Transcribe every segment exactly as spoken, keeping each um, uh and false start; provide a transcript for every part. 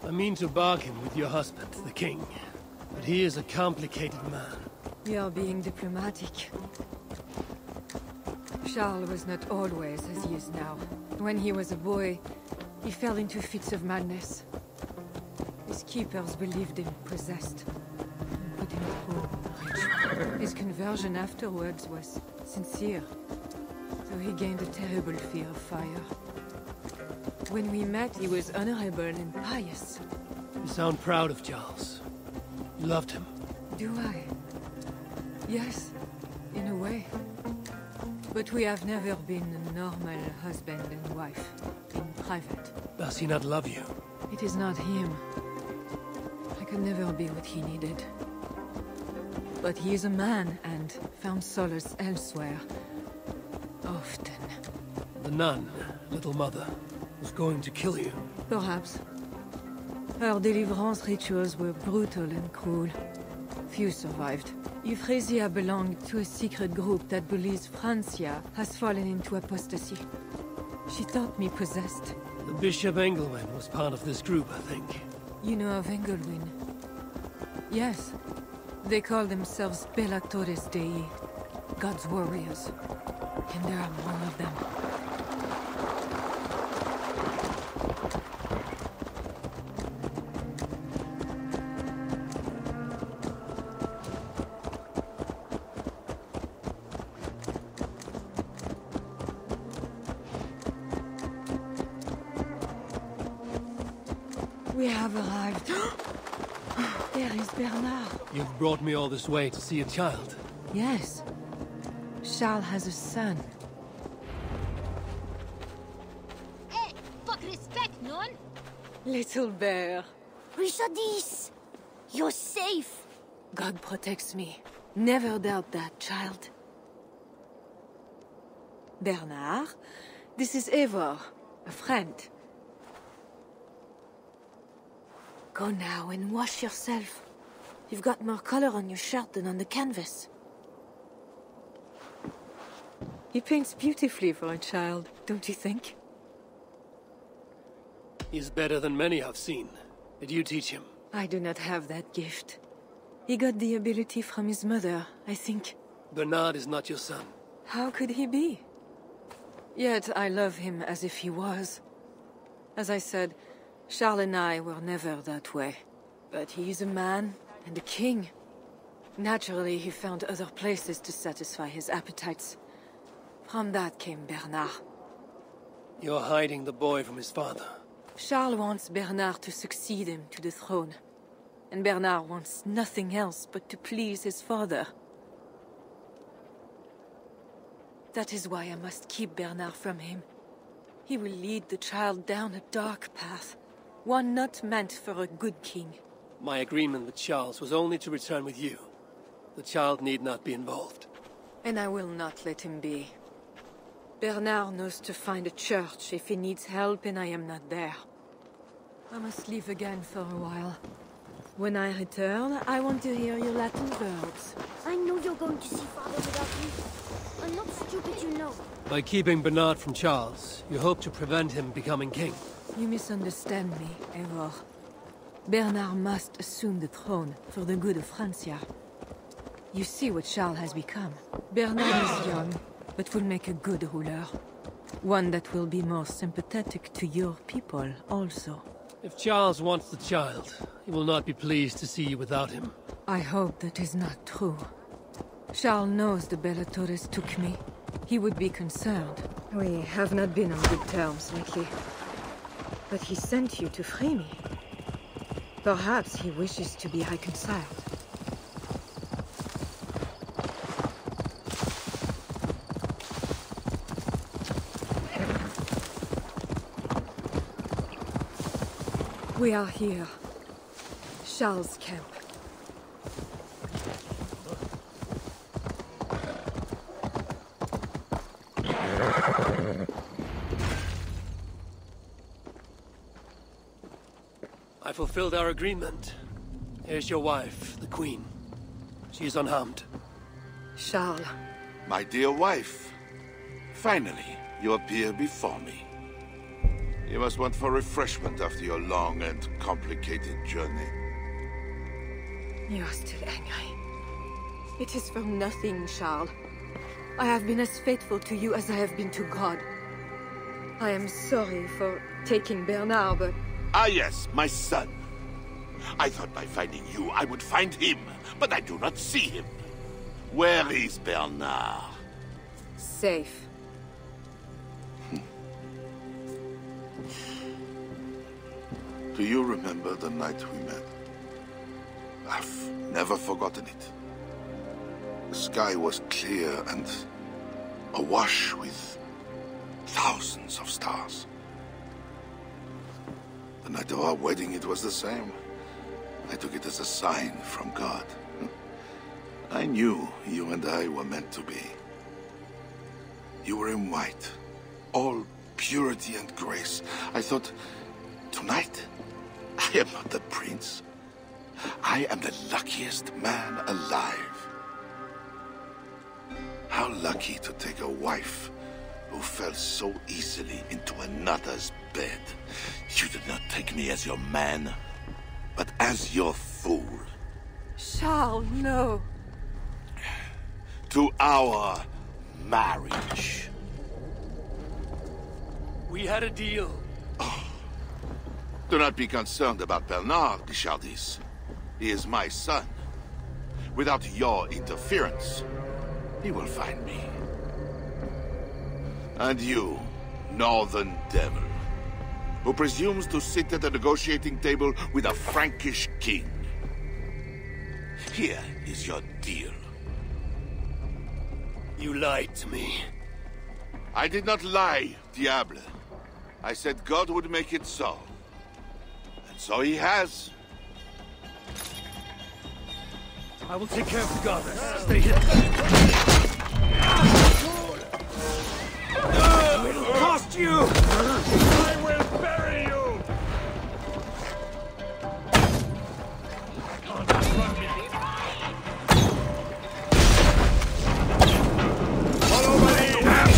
I mean to bargain with your husband, the king. But he is a complicated man. You're being diplomatic. Charles was not always as he is now. When he was a boy, he fell into fits of madness. His keepers believed him possessed, and put him through ritual. His conversion afterwards was sincere, though he gained a terrible fear of fire. When we met, he was honorable and pious. You sound proud of Charles. You loved him. Do I? Yes, in a way. But we have never been a normal husband and wife, in private. Does he not love you? It is not him. I could never be what he needed. But he is a man, and found solace elsewhere. Often. The nun, little mother, was going to kill you. Perhaps. Her deliverance rituals were brutal and cruel. Few survived. Euphrasia belonged to a secret group that believes Francia has fallen into apostasy. She thought me possessed. The Bishop Engelwin was part of this group, I think. You know of Engelwin? Yes. They call themselves Bellatores Dei, God's warriors. And there are more of them. We have arrived. There is Bernard. You've brought me all this way to see a child. Yes. Charles has a son. Hey, fuck respect, non? Little bear. Richardis! You're safe! God protects me. Never doubt that, child. Bernard, this is Eivor, a friend. Go now and wash yourself. You've got more color on your shirt than on the canvas. He paints beautifully for a child, don't you think? He's better than many I've seen. Did you teach him? I do not have that gift. He got the ability from his mother, I think. Bernard is not your son. How could he be? Yet I love him as if he was. As I said, Charles and I were never that way. But he is a man and a king. Naturally, he found other places to satisfy his appetites. From that came Bernard. You're hiding the boy from his father. Charles wants Bernard to succeed him to the throne. And Bernard wants nothing else but to please his father. That is why I must keep Bernard from him. He will lead the child down a dark path. One not meant for a good king. My agreement with Charles was only to return with you. The child need not be involved. And I will not let him be. Bernard knows to find a church if he needs help and I am not there. I must leave again for a while. When I return, I want to hear your Latin verbs. I know you're going to see Father without me. I'm not stupid, you know. By keeping Bernard from Charles, you hope to prevent him becoming king. You misunderstand me, Eivor. Bernard must assume the throne for the good of Francia. You see what Charles has become. Bernard is young, but will make a good ruler. One that will be more sympathetic to your people, also. If Charles wants the child, he will not be pleased to see you without him. I hope that is not true. Charles knows the Bellatores took me. He would be concerned. We have not been on good terms lately. But he sent you to free me. Perhaps he wishes to be reconciled. We are here. Charles' camp. I fulfilled our agreement. Here's your wife, the Queen. She is unharmed. Charles. My dear wife, finally you appear before me. You must want for refreshment after your long and complicated journey. You are still angry. It is for nothing, Charles. I have been as faithful to you as I have been to God. I am sorry for taking Bernard, but... Ah yes, my son. I thought by finding you, I would find him, but I do not see him. Where is Bernard? Safe. Do you remember the night we met? I've never forgotten it. The sky was clear and awash with thousands of stars. The night of our wedding, it was the same. I took it as a sign from God. I knew you and I were meant to be. You were in white, all purity and grace. I thought, tonight, I am not the prince. I am the luckiest man alive. How lucky to take a wife who fell so easily into another's bed. You did not take me as your man, but as your fool. Charles, no. To our marriage. We had a deal. Oh. Do not be concerned about Bernard, Bichardis. He is my son. Without your interference, he will find me. And you, Northern Devil, who presumes to sit at a negotiating table with a Frankish king. Here is your deal. You lied to me. I did not lie, Diable. I said God would make it so. And so he has. I will take care of the goddess. Stay here. It will cost you! I will bury you! Can't outrun me. Follow my lead!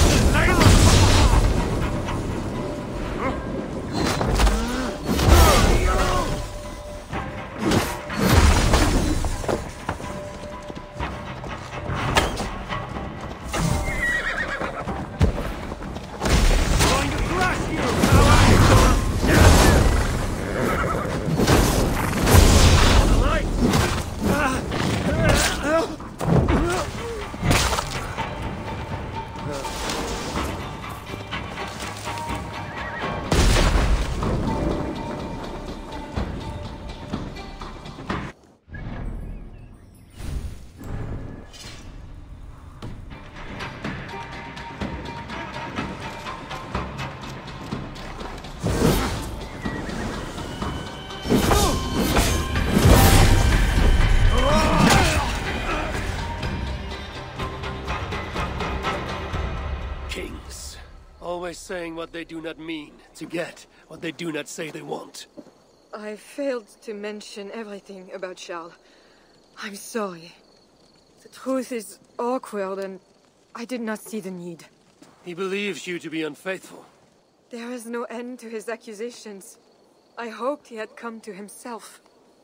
Always saying what they do not mean, to get what they do not say they want. I failed to mention everything about Charles. I'm sorry. The truth is awkward and I did not see the need. He believes you to be unfaithful. There is no end to his accusations. I hoped he had come to himself.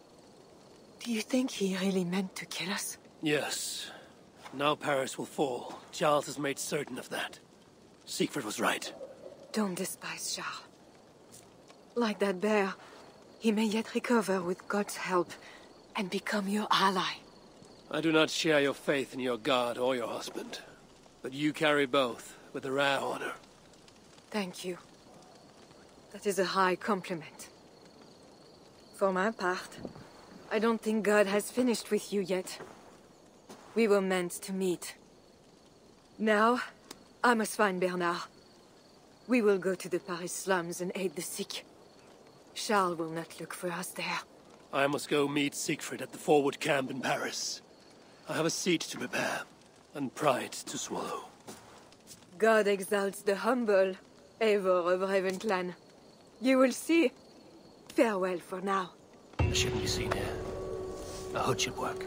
Do you think he really meant to kill us? Yes. Now Paris will fall. Charles has made certain of that. Siegfried was right. Don't despise Charles. Like that bear, he may yet recover with God's help and become your ally. I do not share your faith in your god or your husband. But you carry both with a rare honor. Thank you. That is a high compliment. For my part, I don't think God has finished with you yet. We were meant to meet. Now, I must find Bernard. We will go to the Paris slums and aid the sick. Charles will not look for us there. I must go meet Siegfried at the forward camp in Paris. I have a seat to prepare, and pride to swallow. God exalts the humble, Eivor of Ravenclan. You will see. Farewell for now. I shouldn't be seen here. A hood should work.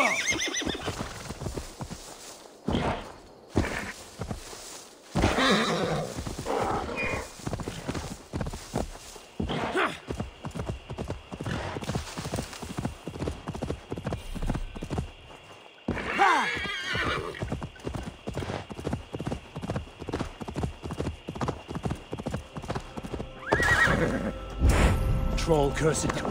Troll, curse it.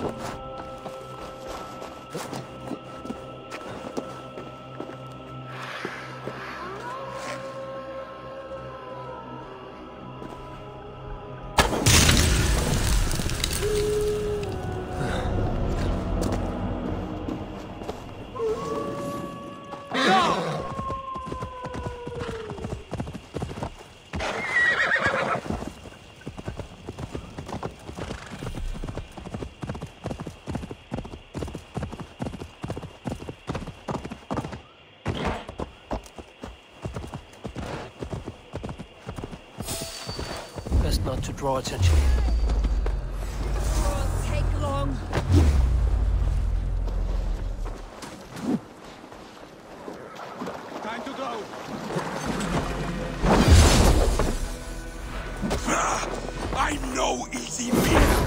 Best not to draw attention. Won't take long. Time to go. I'm no easy meal.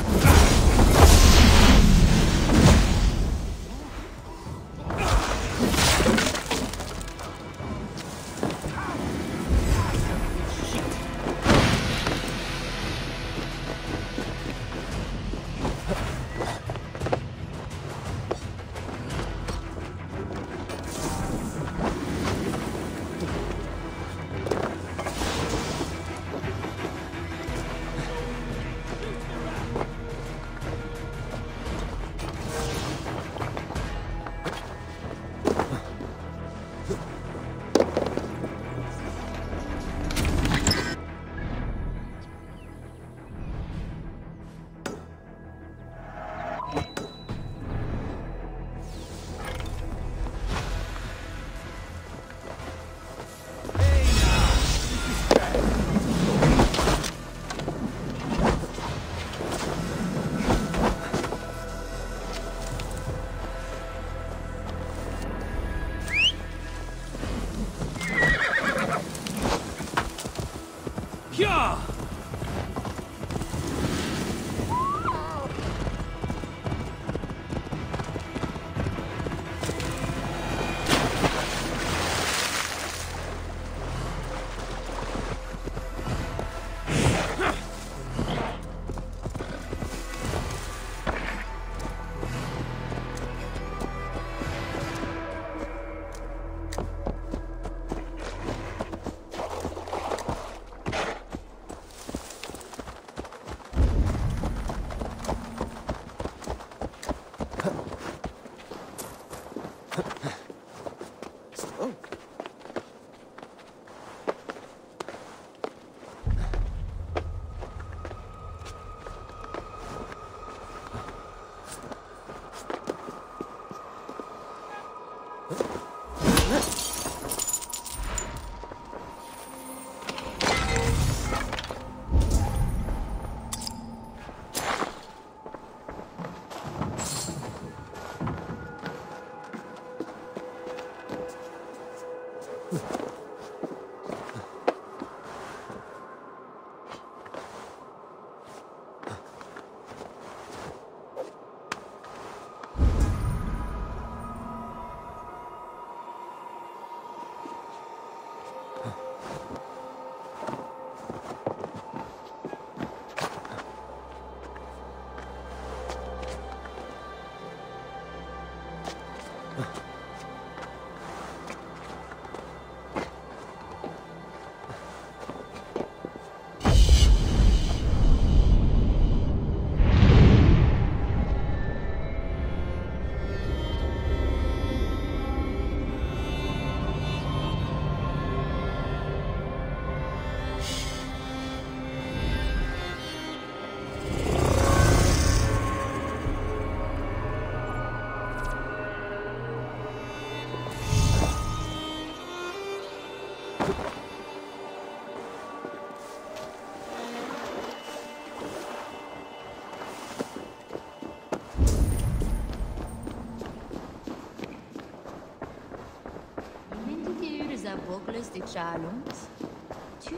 este challenge. Tu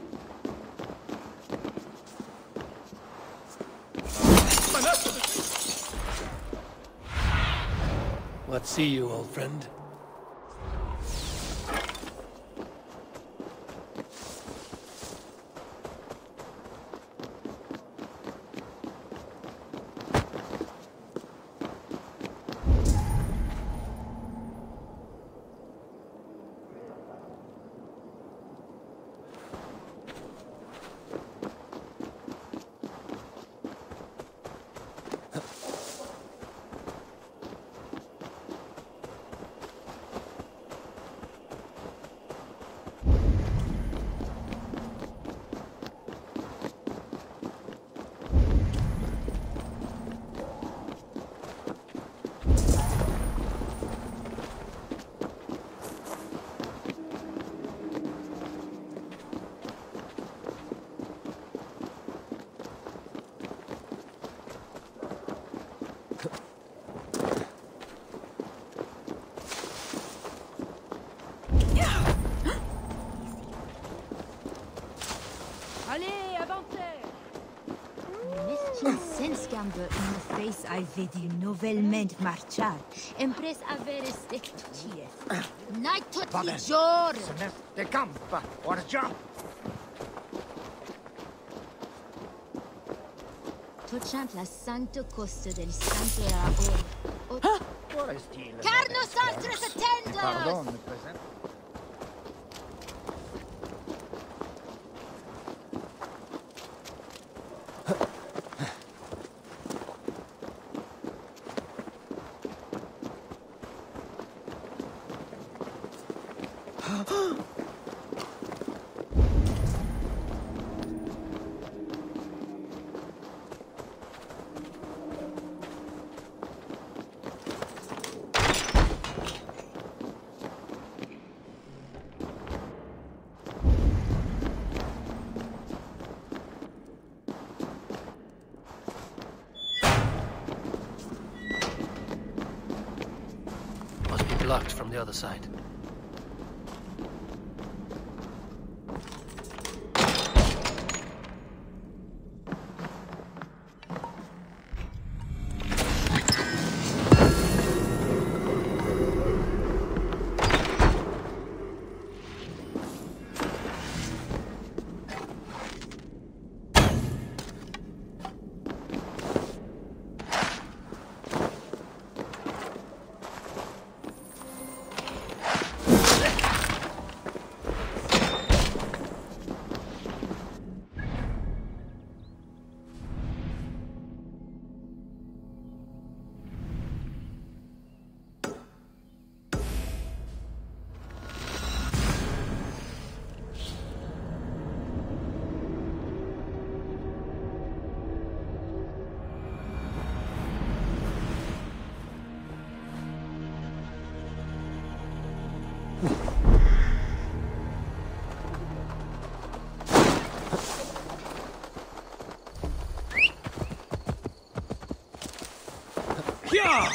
What see you, old friend? Allez, avancez! Nessun sens gambe in face ai vedi novelmente marciar. Empres avere stectutie. Night tutti i giorni. De campa, orgia. Tocciant la santo costo del santo era ora. Quale stile? Carnos altres attendos! Pardon, presente. Must be blocked from the other side. Yeah!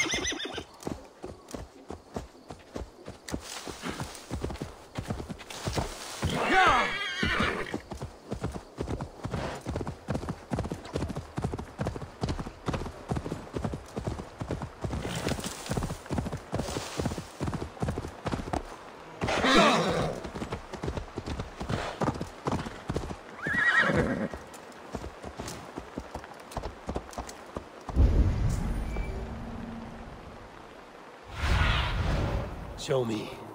Yeah! Show me.